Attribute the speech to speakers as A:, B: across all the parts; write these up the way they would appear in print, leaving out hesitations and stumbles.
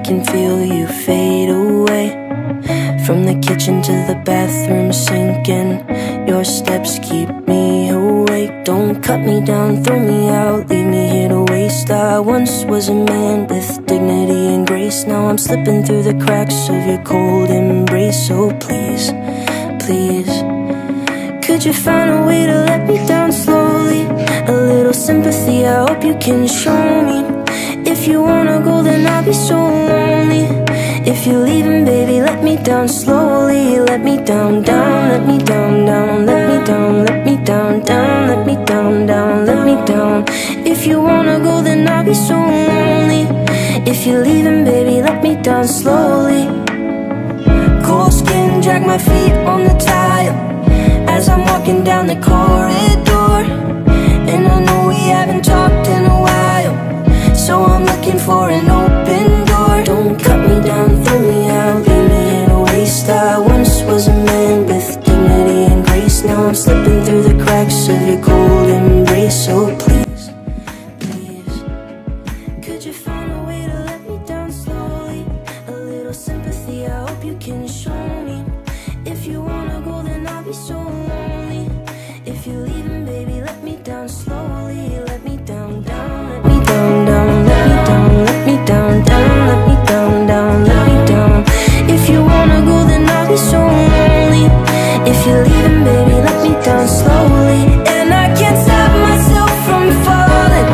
A: can feel you fade away. From the kitchen to the bathroom sinking, your steps keep me awake. Don't cut me down, throw me out, leave me here to waste. I once was a man with dignity and grace. Now I'm slipping through the cracks of your cold embrace. So please, please, could you find a way to let me down slowly? A little sympathy, I hope you can show me. If you wanna go, then I'll be so lonely. If you're leaving, baby, let me down slowly. Let me down, down, let me down, down, let me down, let me down, down, let me down, down, let me down. If you wanna go, then I'll be so lonely. If you're leaving, baby, let me down slowly. Cold skin, drag my feet on the tile as I'm walking down the corridor. And I know we haven't talked in a while, so I'm looking for an open door. Don't cut me down, throw me out, leave me in a waste. I once was a man with dignity and grace. Now I'm slipping through the cracks of your cold embrace. So please, please, could you find a way to let me down slowly? A little sympathy, I hope you can show me. If you wanna go, then I'll be so lonely. If you're leaving, baby, let me down slowly. Let me down, down, let me down, down, let me down, let me down, down, let me down, down, let me down. If you wanna go, then I'll be so lonely. If you're leaving, baby, let me down slowly. And I can't stop myself from falling.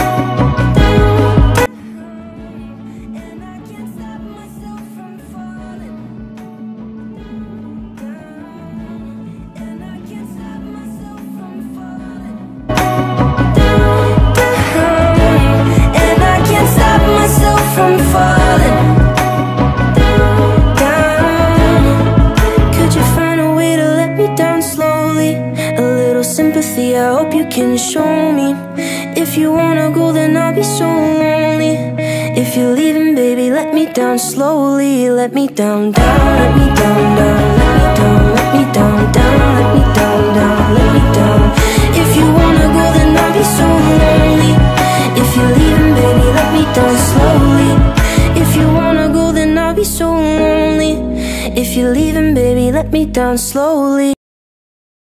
A: And I can't stop myself from falling. And I can't stop myself from falling. And I can't stop myself from falling down. Could you find a way to let me down slowly? A little sympathy, I hope you can show me. If you wanna go, then I'll be so lonely. If you're leaving, baby, let me down slowly. Let me down, down, let me down, down, let me down, let me down, down, let me down, down, let me down. If you wanna go, then I'll be so lonely. If you're leaving, baby, let me down slowly. If you wanna go, then I'll be so lonely. If you're leaving, baby, let me down slowly.